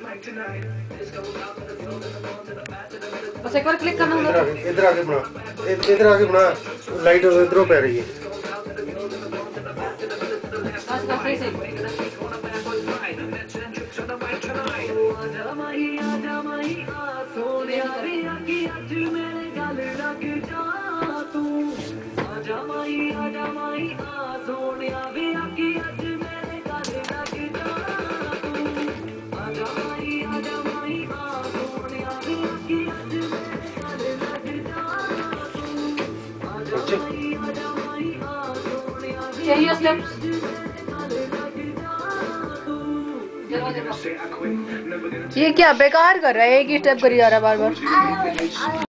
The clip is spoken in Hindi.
बस एक बार क्लिक करना होगा। इधर आगे बना, इधर आगे बना, लाइट इधरों पे रही है। बस बस सही सही। चाहिए स्टेप्स। ये क्या बेकार कर रहा है, एक ही स्टेप करी जा रहा है बार बार।